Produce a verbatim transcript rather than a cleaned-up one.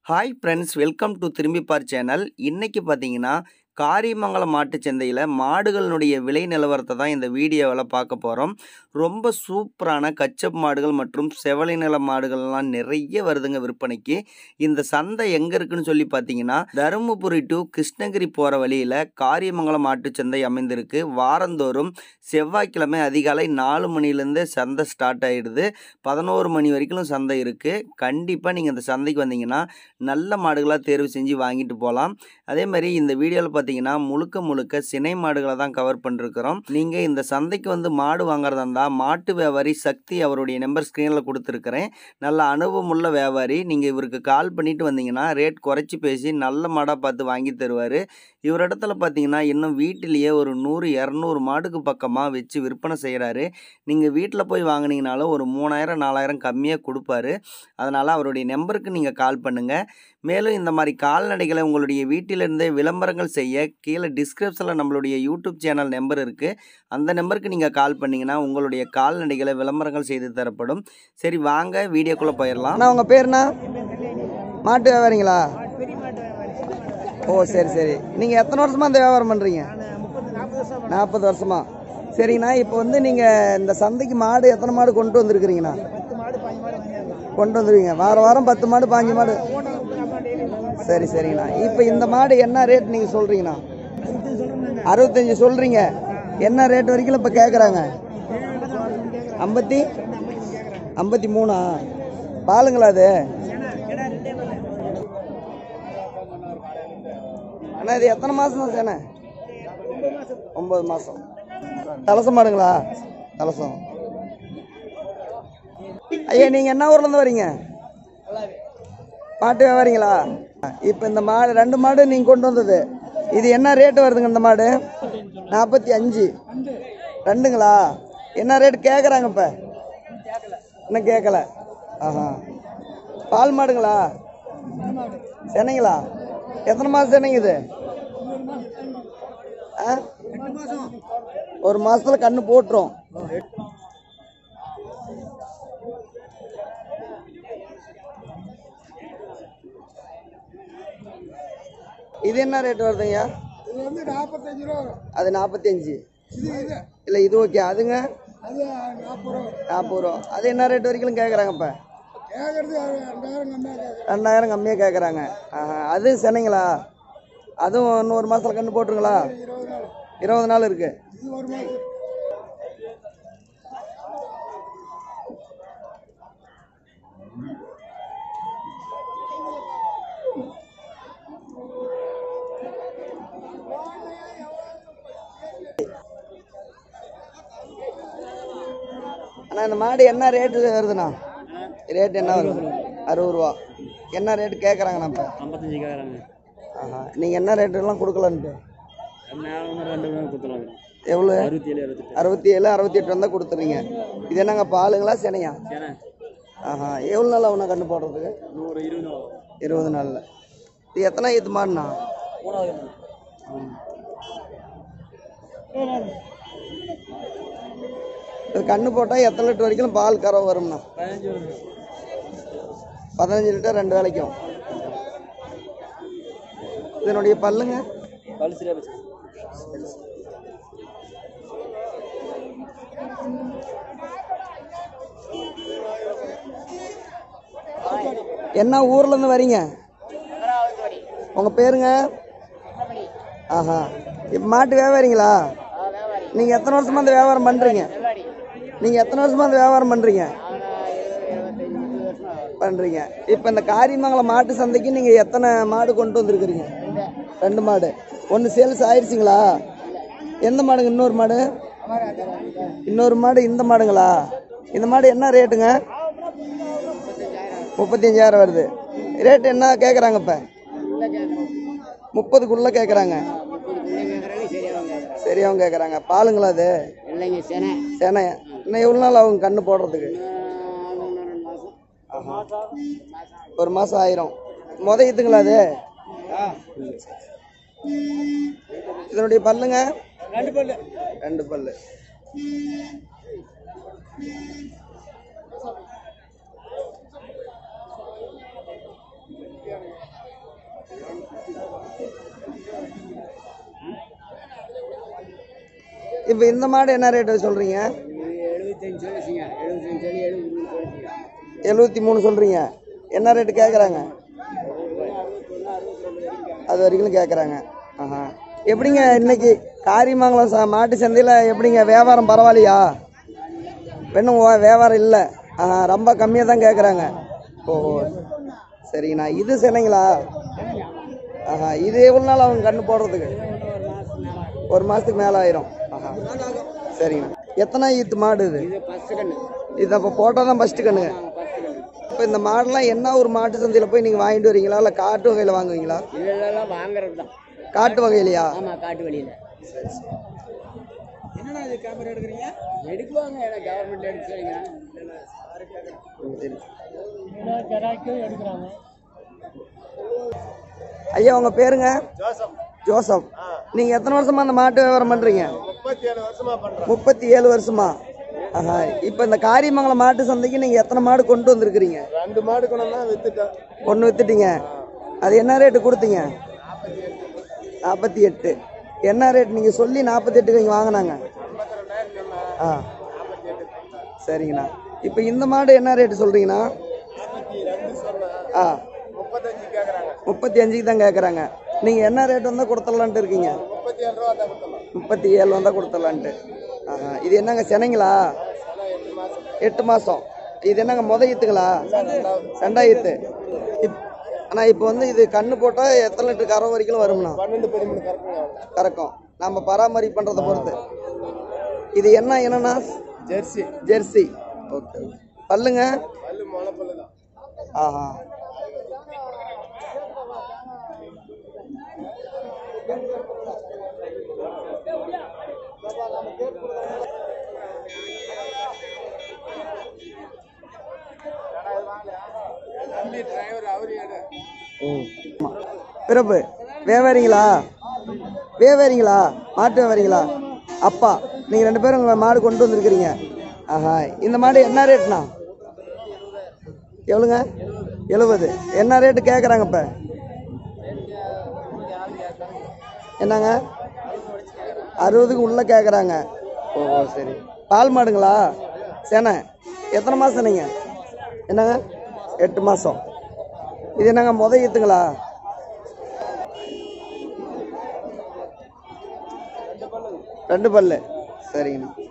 Hi friends, welcome to திரும்பி பார் channel. இன்னைக்கு பார்த்தீங்கன்னா காரியமங்கலம் மாட்டுச் சந்தையில் மாடுகளினுடைய விலை நிலவரத்தை தான் இந்த வீடியோவில் பார்க்க போகிறோம். ரொம்ப சூப்பரான கச்சப் மாடுகள் மற்றும் செவலை நில மாடுகள்லாம் நிறைய வருதுங்க விற்பனைக்கு. இந்த சந்தை எங்கே இருக்குன்னு சொல்லி பார்த்தீங்கன்னா தருமபுரி டு கிருஷ்ணகிரி போகிற வழியில் காரியமங்கலம் மாட்டுச் சந்தை அமைந்திருக்கு. வாரந்தோறும் செவ்வாய்க்கிழமை அதிகாலை நாலு மணிலேருந்து சந்தை ஸ்டார்ட் ஆகிடுது. பதினோரு மணி வரைக்கும் சந்தை இருக்குது. கண்டிப்பாக நீங்கள் இந்த சந்தைக்கு வந்தீங்கன்னா நல்ல மாடுகளாக தேர்வு செஞ்சு வாங்கிட்டு போகலாம். அதே மாதிரி இந்த வீடியோவில் பார்த்தீங்கன்னா முழுக்க முழுக்க சினை மாடுகளை தான் கவர் பண்ணிருக்கிறோம். நீங்கள் இந்த சந்தைக்கு வந்து மாடு வாங்குறதா இருந்தால் மாட்டு வியாபாரி சக்தி அவருடைய நம்பர் ஸ்க்ரீனில் கொடுத்துருக்கிறேன். நல்ல அனுபவமுள்ள வியாபாரி. நீங்கள் இவருக்கு கால் பண்ணிட்டு வந்தீங்கன்னா ரேட் குறைச்சி பேசி நல்ல மாடாக பார்த்து வாங்கி தருவார். இவரிடத்துல பார்த்தீங்கன்னா இன்னும் வீட்டிலேயே ஒரு நூறு இரநூறு மாடுக்கு பக்கமாக வச்சு விற்பனை செய்கிறாரு. நீங்கள் வீட்டில் போய் வாங்கினீங்கனாலும் ஒரு மூணாயிரம் நாலாயிரம் கம்மியாக கொடுப்பாரு. அதனால் அவருடைய நம்பருக்கு நீங்கள் கால் பண்ணுங்கள். மேலும் இந்த மாதிரி கால்நடைகளை உங்களுடைய வீட்டிலிருந்தே விளம்பரங்கள் செய்ய கீழே டிஸ்கிரிப்ஷனில் நம்மளுடைய யூடியூப் சேனல் நம்பர் இருக்குது. அந்த நம்பருக்கு நீங்கள் கால் பண்ணிங்கன்னா உங்களுடைய கால்நடைகளை விளம்பரங்கள் செய்து தரப்படும். சரி, வாங்க வீடியோக்குள்ளே போயிடலாம். அண்ணா உங்கள் பேருண்ணா? மாட்டு வியாபாரிங்களா? ஓ சரி சரி. நீங்கள் எத்தனை வருஷமாக இந்த வியாபாரம் பண்ணுறீங்க? நாற்பது வருஷமா? சரிங்கண்ணா. இப்போ வந்து நீங்கள் இந்த சந்தைக்கு மாடு எத்தனை மாடு கொண்டு வந்துருக்குறீங்கண்ணா? கொண்டு வந்துருவீங்க. வாரம் வாரம் பத்து மாடு பாஞ்சு மாடு? சரி சரிங்கண்ணா. இப்போ இந்த மாடு என்ன ரேட் நீங்கள் சொல்கிறீங்கண்ணா? அறுபத்தஞ்சி சொல்கிறீங்க. என்ன ரேட் வரைக்கும் இப்போ கேட்குறாங்க? ஐம்பத்தி ஐம்பத்தி மூணா? பாலுங்களா அது? அண்ணா இது எத்தனை மாதம் தான் சேனை? ஒம்பது மாதம். தலசம் மாடுங்களா? தலசம். ஐயா நீங்கள் என்ன ஊர்லேருந்து வரீங்க? மாட்டு வியாபாரிங்களா? இப்போ இந்த மாடு ரெண்டு மாடு நீங்கள் கொண்டு வந்தது இது என்ன ரேட்டு வருதுங்க? இந்த மாடு நாற்பத்தி அஞ்சு ரெண்டுங்களா? என்ன ரேட்டு கேட்குறாங்க இப்போ? இன்னும் கேட்கல. ஆஹா. பால் மாடுங்களா? சென்னைங்களா? எத்தனை மாதம் சென்னைங்க இது? ஆ ஒரு மாசத்துல கண்ணு போட்டுரும். இது என்ன ரேட் வருதுங்க? அது நாற்பத்தஞ்சு. இல்லை இது ஓகே. அதுங்க நாற்பது ரூபா. அது என்ன ரேட் வரைக்கும் கேட்குறாங்க இப்போ? ரெண்டாயிரம் கம்மியாக கேட்குறாங்க. ஆஹா. அது சென்னைங்களா? அதுவும் இன்னும் ஒரு மாதத்தில் கண்ணு போட்டுருங்களா? இருபது நாள் இருக்கு. அண்ணா இந்த மாடு என்ன ரேட்டு வருதுண்ணா? ரேட் என்ன வருது? அறுபது ரூபா. என்ன ரேட்டு கேட்குறாங்கண்ணா இப்போ? ஐம்பத்தஞ்சு கேட்குறாங்க. ஆஹா. நீங்கள் என்ன ரேட்டுலாம் கொடுக்கலான்ட்டு? எவ்வளோ? அறுபத்தி ஏழு அறுபத்தி எட்டு வந்தால் கொடுத்துறீங்க. இது என்னங்க பாலுங்களா சென்னையா? ஆஹா. எவ்வளோ நாள் அவனை கண்டு போடுறதுக்கு? இருபது நாளில். இது எத்தனை இது மாடுண்ணா? இது கண்ணு போட்டால் எத்தனை லிட்டர் வரைக்கும் பால் கறவை வரும்ண்ணா? பதினஞ்சு லிட்டர் ரெண்டு வேலைக்கும். இதனுடைய பல்லுங்க? என்ன ஊர்ல இருந்து வரீங்க? உங்க பேருங்க? ஆஹா. இப்ப மாட்டு வியாபாரிங்களா? நீங்க எத்தனை வருஷமா இந்த வியாபாரம் பண்றீங்க? நீங்க எத்தனை வருஷமா இந்த வியாபாரம் பண்றீங்க? பண்றீங்க. இப்ப இந்த காரியமங்கலம் மாட்டு சந்தைக்கு நீங்க எத்தனை மாடு கொண்டு வந்திருக்கிறீங்க? ரெண்டு மாடு. ஒன்னு சேல்ஸ் ஆயிடுச்சுங்களா? எந்த மாடுங்க? இன்னொரு மாடு? இன்னொரு மாடு இந்த மாடுங்களா? இந்த மாடு என்ன ரேட்டுங்க? முப்பத்தி அஞ்சாயிரம் வருது. ரேட் என்ன கேட்குறாங்க இப்போ? முப்பதுக்குள்ள கேட்குறாங்க. சரியாவும் கேட்குறாங்க. பாலுங்களா அது? சேனை. இன்னும் எவ்வளோ நாள் ஆகும் கண்ணு போடுறதுக்கு? ஒரு மாதம் ஆயிரும். முத இதுங்களா அது? இதனுடைய பல்லுங்க? ரெண்டு பல்லு. ரெண்டு பல்லு. இப்போ இந்த மாடு என்ன ரேட்டு சொல்கிறீங்க? எழுபத்தி மூணு சொல்கிறீங்க. என்ன ரேட்டு கேட்குறாங்க? அது வரைக்கும் கேட்குறாங்க. ஆஹா. எப்படிங்க இன்னைக்கு காரியமங்கலம் ச மாட்டு சந்தையில் எப்படிங்க வியாபாரம் பரவாயில்லையா? இன்னும் வியாபாரம் இல்லை. ஆஹா, ரொம்ப கம்மியாக தான் கேட்குறாங்க. ஓ சரிங்கண்ணா. இது சிலைங்களா? ஆஹா. இது எவ்வளோ நாள் அவங்க கண்ணு போடுறதுக்கு? ஒரு மாதத்துக்கு மேலே ஆயிரும். ஆஹா சரிங்கண்ணா. எத்தனை ஈத்து மாடு இது? இது அப்போ போட்டால் தான் ஃபஸ்ட்டு கண்ணுங்க. இப்போ இந்த மாடெல்லாம் என்ன ஒரு மாட்டு சந்தையில் போய் நீங்கள் வாங்கிட்டு வரீங்களா இல்லை காட்டு வகையில் வாங்குவீங்களா? வாங்குறது தான். காட்டு வகையிலையா? ஆமாம், காட்டு வழியில். சரி சரி. என்னண்ணா இது கேமரா எடுக்கிறீங்க? எடுக்குவாங்க, எனக்கு கவர்மெண்ட் எடுத்துறீங்க. எடுக்கிறாங்க. ஐயா உங்கள் பேருங்க? ஜோசப். ஜோசப். நீங்கள் எத்தனை வருஷமா அந்த மாட்டு வியாபாரம் பண்ணுறீங்க? முப்பத்தி ஏழு வருஷமா பண்றோம். முப்பத்தி ஏழு வருஷமா? ஆஹா. இப்போ இந்த காரியமங்கலம் மாட்டு சந்தைக்கு நீங்கள் எத்தனை மாடு கொண்டு வந்திருக்கிறீங்க? ரெண்டு மாடு கொண்டு தான் வித்துட்டோம். ஒன்று வித்துட்டீங்க. அது என்ன ரேட்டு கொடுத்தீங்க? நாற்பத்தி எட்டு. என்ன ரேட் நீங்கள் சொல்லி நாற்பத்தி எட்டுக்கு இங்கே வாங்கினாங்க? ஆ சரிங்கண்ணா. இப்போ இந்த மாடு என்ன ரேட்டு சொல்கிறீங்கண்ணா? ஆ முப்பத்தஞ்சு கேக்குறாங்க. முப்பத்தி அஞ்சுக்கு தான் கேட்குறாங்க. நீங்கள் என்ன ரேட் வந்தால் கொடுத்துடலான்ட்டு இருக்கீங்க? முப்பத்தி ஏழு ரூபா தான் கொடுத்தோம். முப்பத்தி ஏழு வந்தால் கொடுத்துடலான்ட்டு. ஆஹா. இது என்னங்க சென்னைங்களா? எட்டு மாதம். இது என்னங்க முத ஈத்துங்களா? ரெண்டாயிரத்து. இப் ஆனால் இப்போ வந்து இது கண்ணு போட்டால் எத்தனை லிட்டர் கரை வரைக்கும் வரும்ண்ணா? பன்னெண்டு பதிமூணு கறக்குங்க. கறக்கும். நம்ம பராமரிப்பு பண்ணுறதை பொறுத்து. இது என்ன என்னன்னா? ஜெர்சி. ஜெர்சி. ஓகே. பல்லுங்க? பல்லு முளை பல்லு தான். ஆஹா. பிறப்பு வியாபாரிங்களா? வியாபாரிங்களா? மாட்டு வியாபாரிங்களா? அப்பா நீங்கள் ரெண்டு பேரும் உங்கள் மாடு கொண்டு வந்திருக்கிறீங்க. ஆஹா. இந்த மாடு என்ன ரேட்ண்ணா? எவ்வளோங்க? எழுபது. என்ன ரேட்டு கேட்குறாங்க இப்போ? என்னங்க? அறுபதுக்கு உள்ளே கேட்குறாங்க. ஓ சரி. பால் மாடுங்களா? சேனை எத்தனை மாதம் சொன்னீங்க? என்னங்க? எட்டு மாதம். இது என்னங்க முத ஈத்துங்களா? ரெண்டு பல்லு. சரிங்கண்ணா.